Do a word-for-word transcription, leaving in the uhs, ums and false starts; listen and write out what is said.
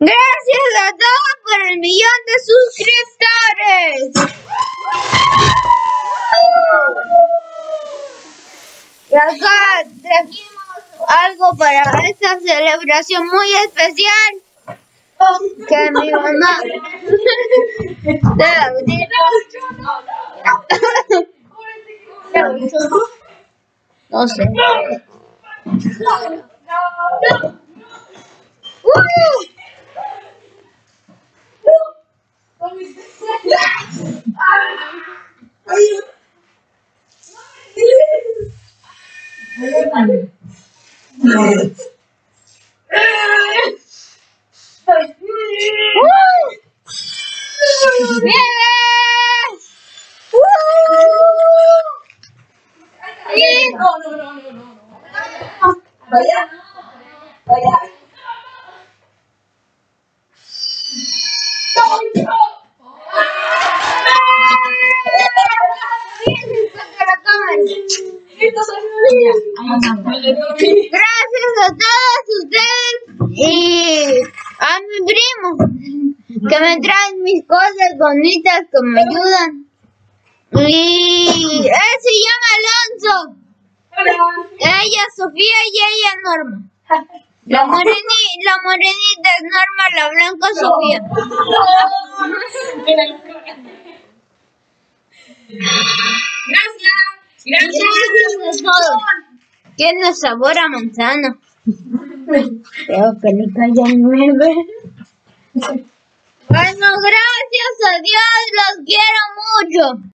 Gracias a todos por el millón de suscriptores. Y acá trajimos algo para esta celebración muy especial que mi mamá debe abrir. No sé. ¡Uh! No, no, no, no, no. Vaya, vaya. Gracias a todos ustedes y a mi primo que me traen mis cosas bonitas, que me ayudan. Y él se llama Alonso. Hola. Ella es Sofía y ella Norma. La, moreni, la morenita es Norma, la blanca es Sofía. Gracias. Gracias a todos. Tiene sabor a manzana. Creo que le callan nueve. Bueno, gracias a Dios, los quiero mucho.